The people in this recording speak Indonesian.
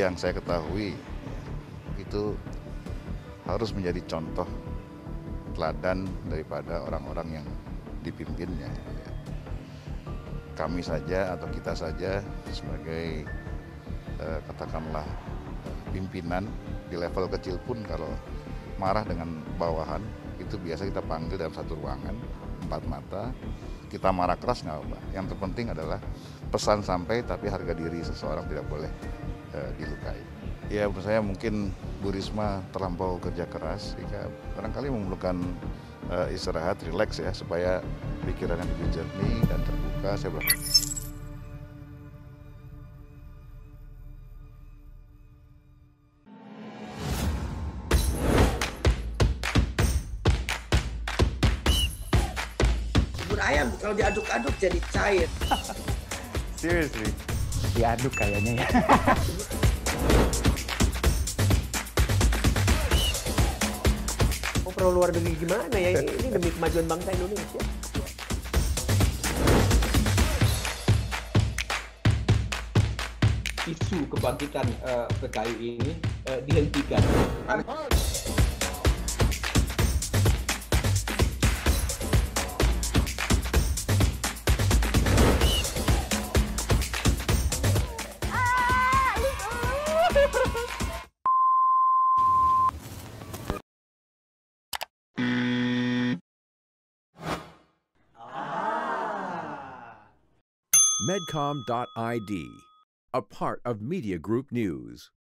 yang saya ketahui itu harus menjadi contoh teladan daripada orang-orang yang dipimpinnya. Kami saja atau kita saja sebagai katakanlah pimpinan di level kecil pun kalau marah dengan bawahan itu biasa kita panggil dalam satu ruangan 4 mata, kita marah keras nggak apa. Yang terpenting adalah pesan sampai tapi harga diri seseorang tidak boleh dilukai. Ya menurut saya mungkin Bu Risma terlampau kerja keras sehingga barangkali memerlukan istirahat, rileks ya supaya pikirannya lebih jernih dan terbuka. Saya berharap. Bubur ayam kalau diaduk-aduk jadi cair. Seriously? Diaduk kayaknya ya. Oh, perlu luar negeri gimana ya? Ini demi kemajuan bangsa Indonesia. Isu kebangkitan PKI ini dihentikan. Medcom.id, a part of Media Group News.